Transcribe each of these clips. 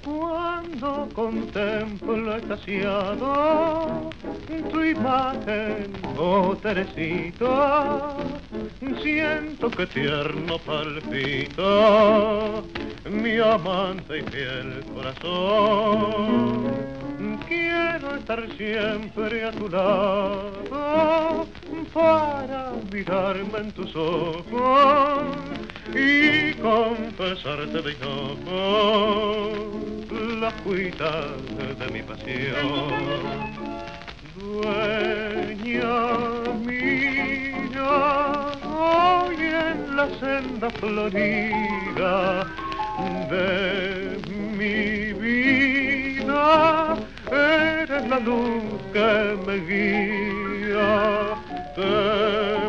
Cuando contemplo extasiado tu imagen, oh Teresita, siento que tierno palpita mi amante y fiel corazón. Quiero estar siempre a tu lado para mirarme en tus ojos y confesarte de enojo la cuita de mi pasión. Dueña mía, hoy en la senda florida de mi vida, eres la luz que me guía. Te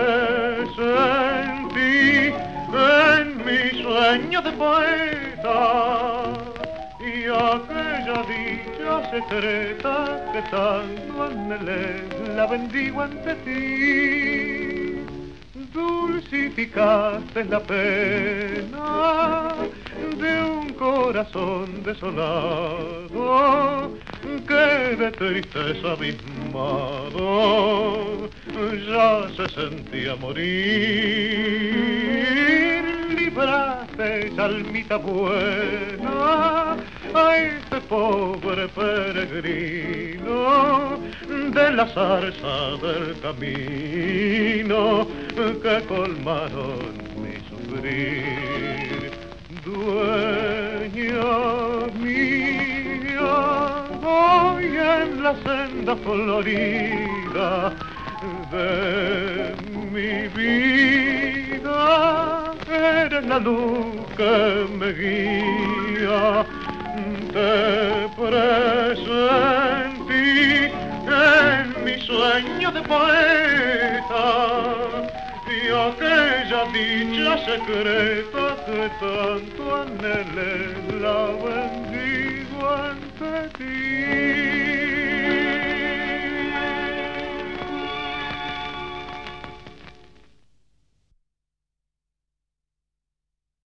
presentí en mi sueño de poeta y aquella dicha secreta que tanto anhelé la bendigo ante ti. Dulcificaste la pena de un corazón desolado que de tristeza abismado ya se sentía morir. Libraste, almita buena, a este pobre peregrino de la zarza del camino que colmaron mi sufrir. Dueña mía, hoy en la senda florida de mi vida, eres la luz que me guía. Te presentí en mi sueño de poeta y aquella dicha secreta que tanto anhelé la bendigo ante ti.